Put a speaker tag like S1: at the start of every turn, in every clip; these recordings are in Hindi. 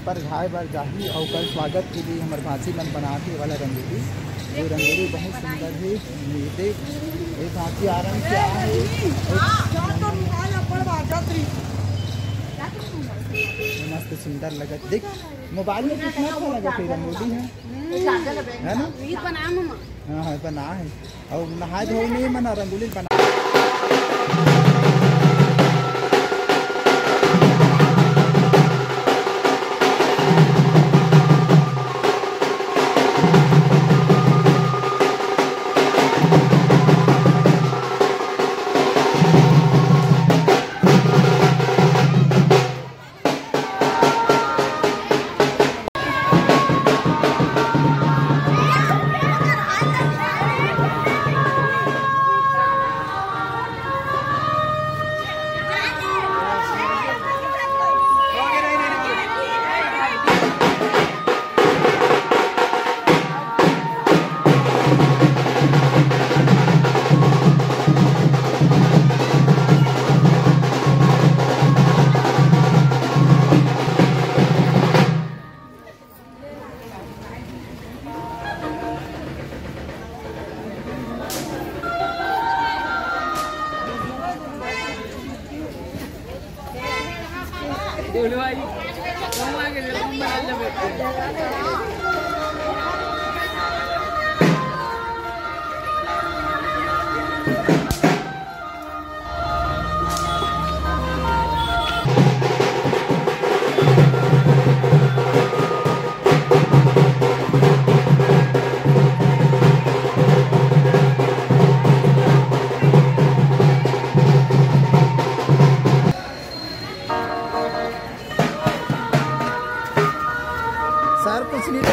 S1: पर घाय बार जाही और कल स्वागत के लिए हमारे भांसी मन बनाते वाला रंगोली। ये रंगोली बहुत सुंदर है। ये देख ये भांसी आरंभ क्या है, मस्त सुंदर लगा। देख मोबाइल में कितना अच्छा लगा थे रंगोली है ना। हाँ बना है और नहाए धोए नहीं मना रंगोली बना। सर कुछ नहीं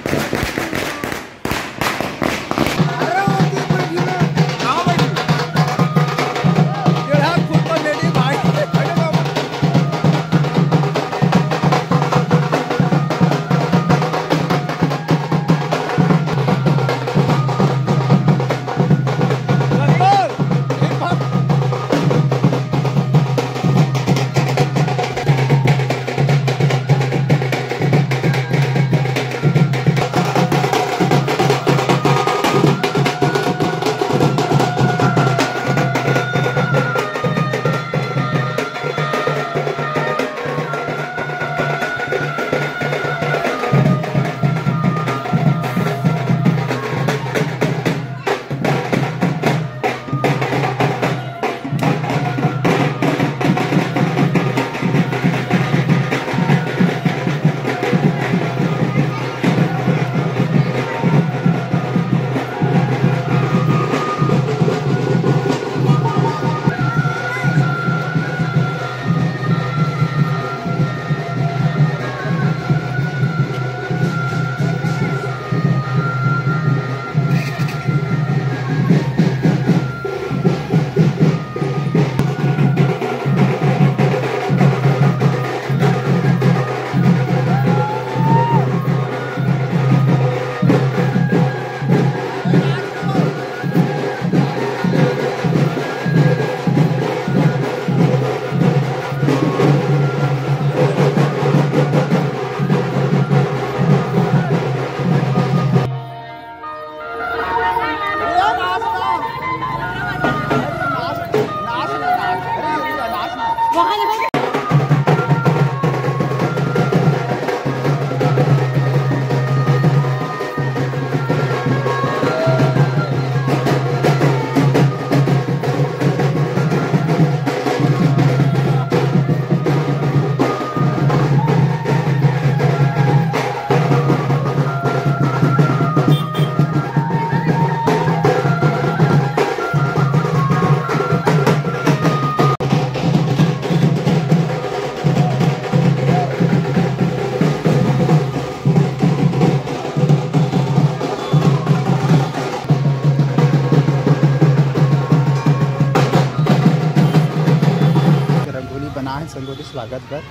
S1: संगोली स्वागत कर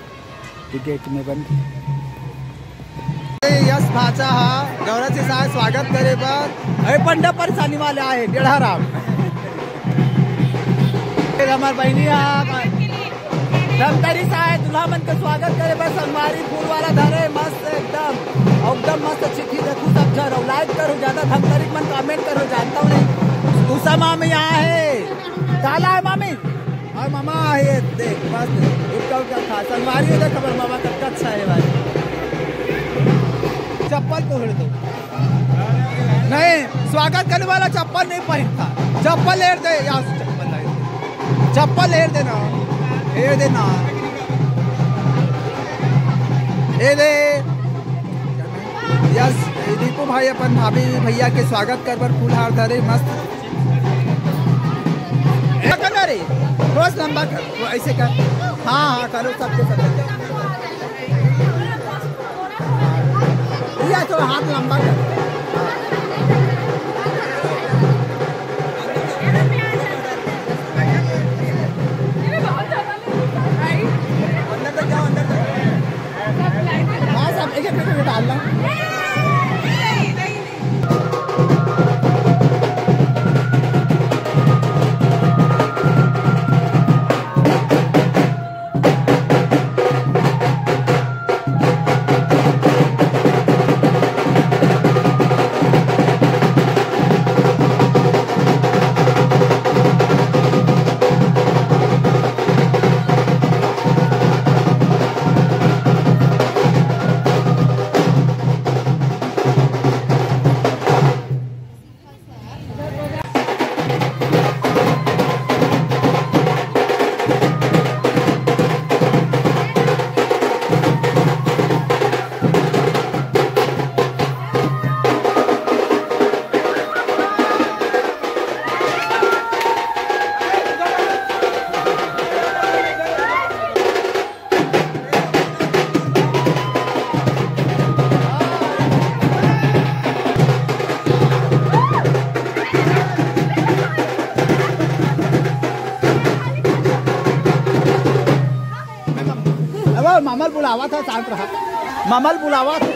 S1: गेट में बंद यश भाचा हा गौरव से साथ स्वागत करे पर पंडा परेशानी वाले आए डेढ़ा राम हमार बहनी धमतरी से आए दुल्हा मन का स्वागत करे बस अलमारी फूल वाला धरे मस्त एकदम मस्त चिट्ठी देखू सब जर और लाइक करो ज्यादा धमतरी मन कमेंट करो जानता हूँ नहीं दूसरा मामी यहाँ है काला है मामी और मामा है देख मस्त उसका खास अलमारी देख खबर मामा कब अच्छा है भाई चप्पल पकड़ दो नहीं स्वागत करने वाला चप्पल नहीं पहनता चप्पल लेर दे यहाँ चप्पल लेर देना ये देना ये दे यस दीपू भाई अपन भाभी भैया के स्वागत कर पर फूल हार धरे मस्त रे थोड़ा लंबा कर वो ऐसे कर हाँ हाँ करो सबके सब भैया थोड़ा हाथ लंबा कर डालना मामल बुलावा था शांत रहा मामल बुलावा था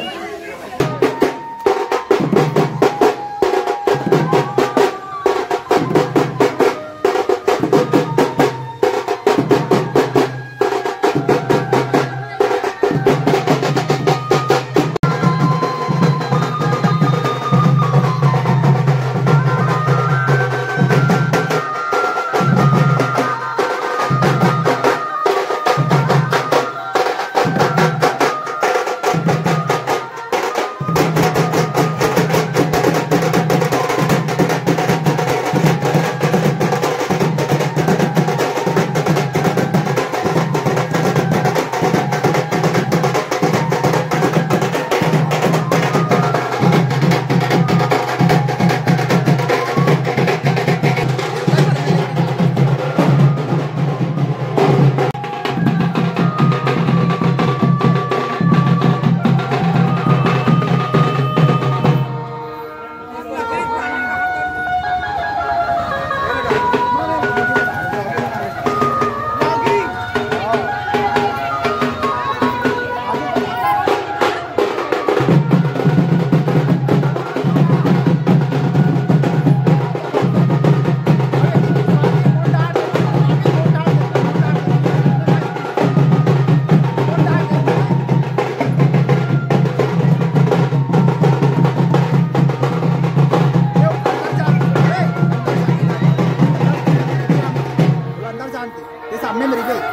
S1: सामने मेरी गई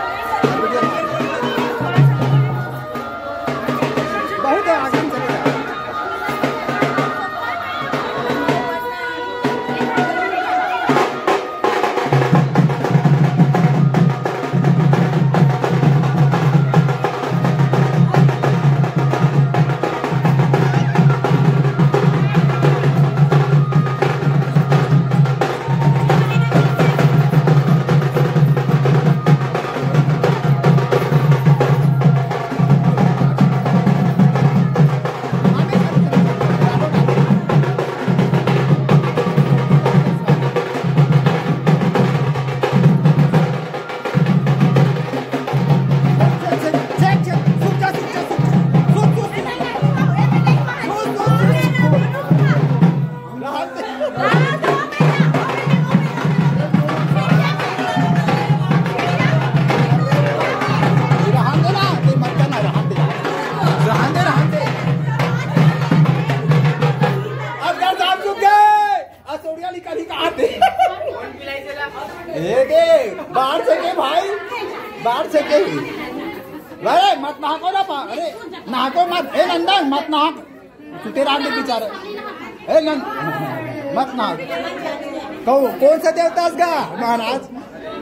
S1: बहुत आगे चले जाओ निकाली कहीं कहाँ थे बाहर से के भाई बाहर से के अरे मत नहाको ना अरे नहाको मत ए नंदा मत नहा तेरा आगे बेचारा ए नंद मत नहा कौन सा देवतास गा महाराज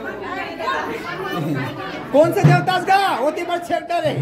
S1: कौन सा देवतास गा होती बड़ छेड़ता रे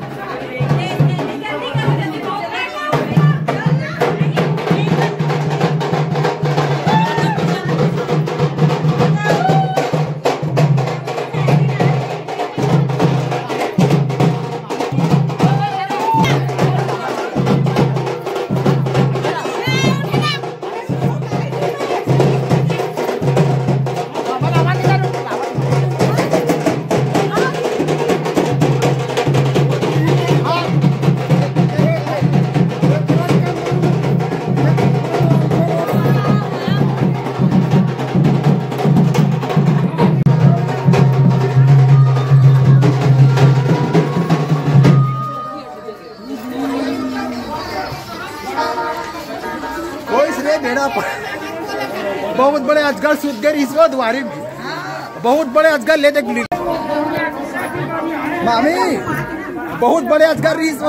S1: बहुत बड़े अजगर सूत गए इसको द्वारी बहुत बड़े अजगर ले देख मामी बहुत बड़े अजगर रीस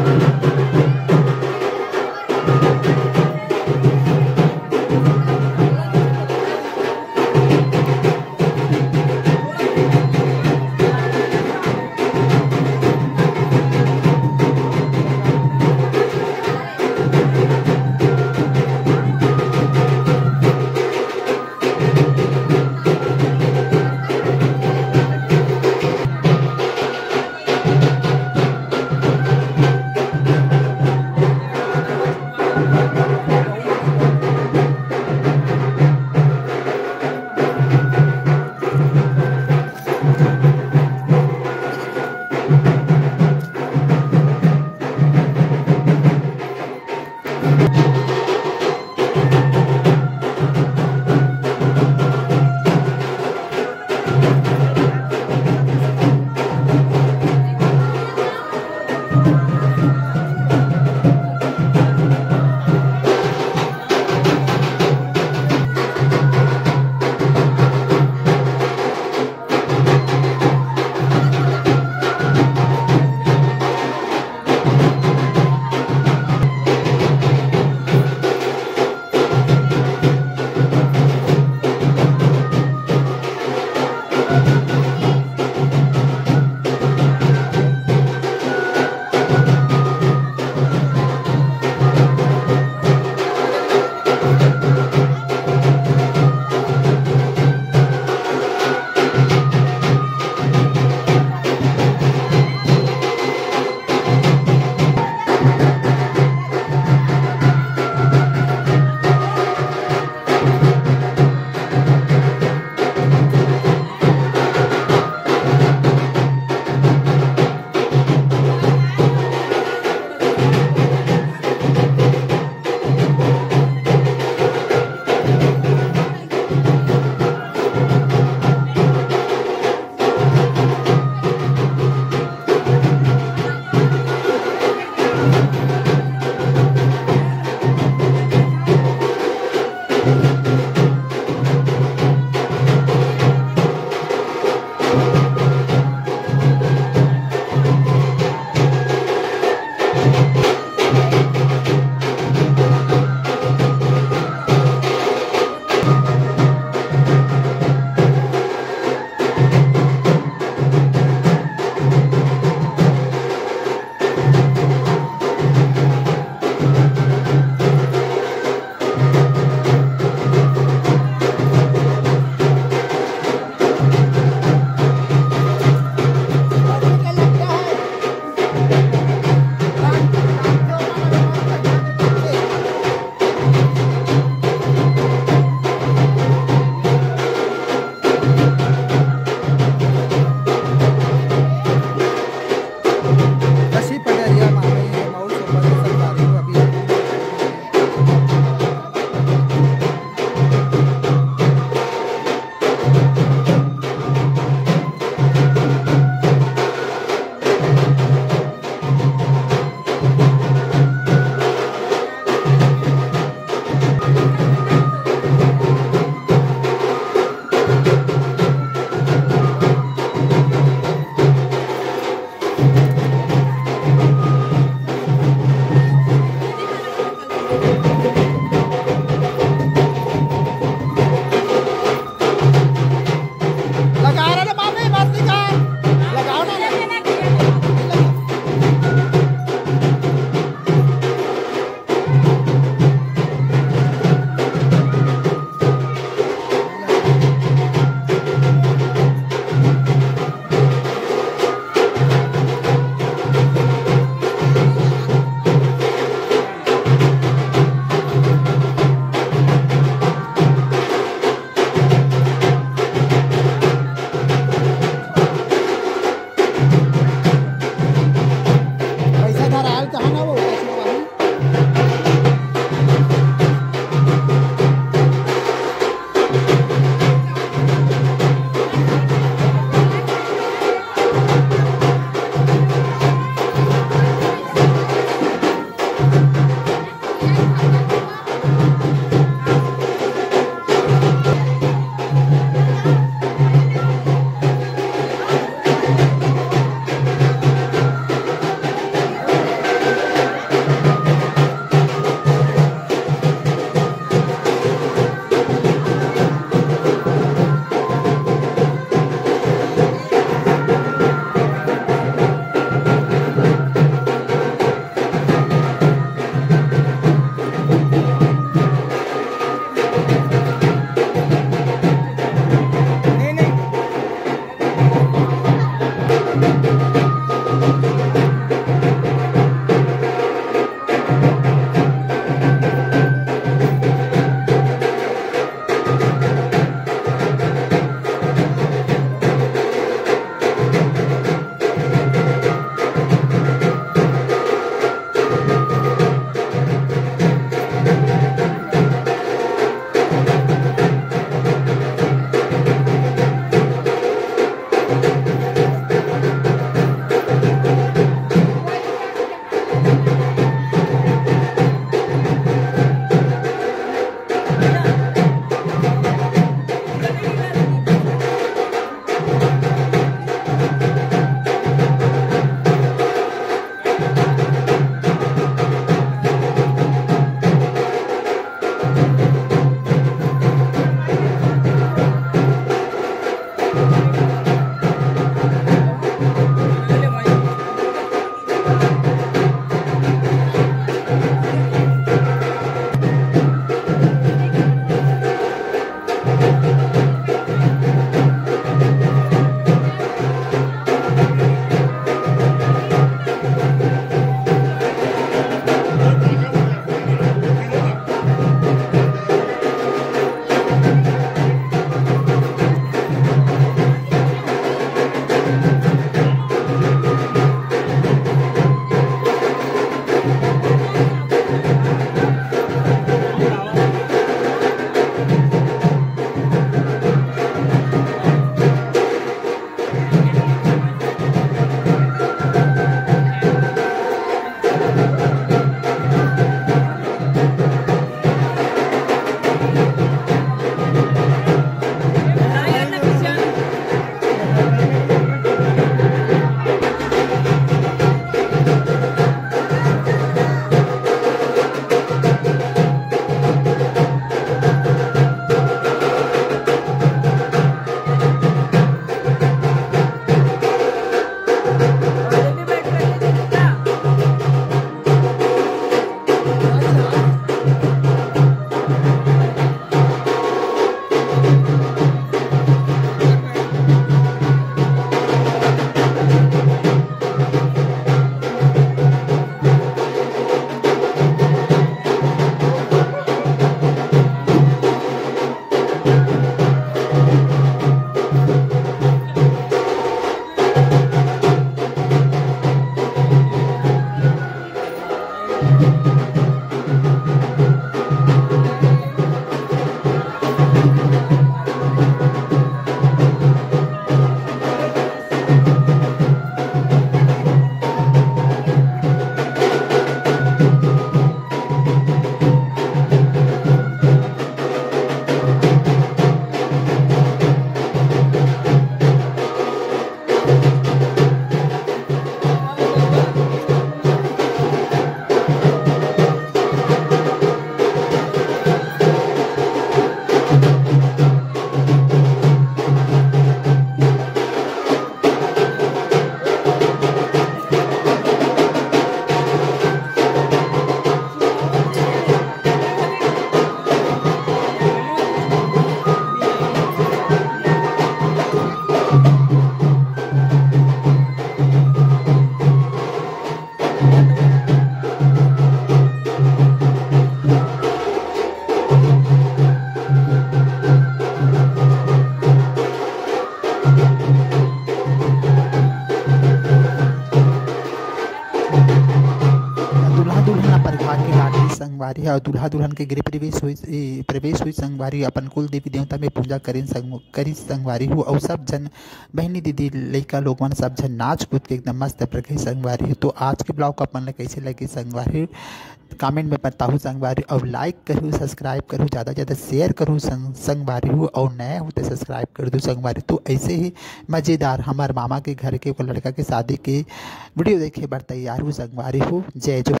S2: संगवारी है और दूल्हा दुल्हन के गृह प्रवेश हुई संगवारी अपन कुल देवी देवता में पूजा करी संगवारी हो और सब जन बहनी दीदी लड़का लोग मन सब जन नाच कूद के एकदम मस्त प्रगे संगवारी हो। तो आज के ब्लॉग अपन कैसे लगे संगवारी कमेंट में बताओ संगवारी और लाइक करूँ सब्सक्राइब करूँ ज़्यादा से ज़्यादा शेयर करूँ संगवारी हो और नया हो तो सब्सक्राइब कर दो संगवारी। तो ऐसे ही मज़ेदार हमारे मामा के घर के लड़का के शादी के वीडियो देखे बार तैयार हो संगवारी हो। जय जो।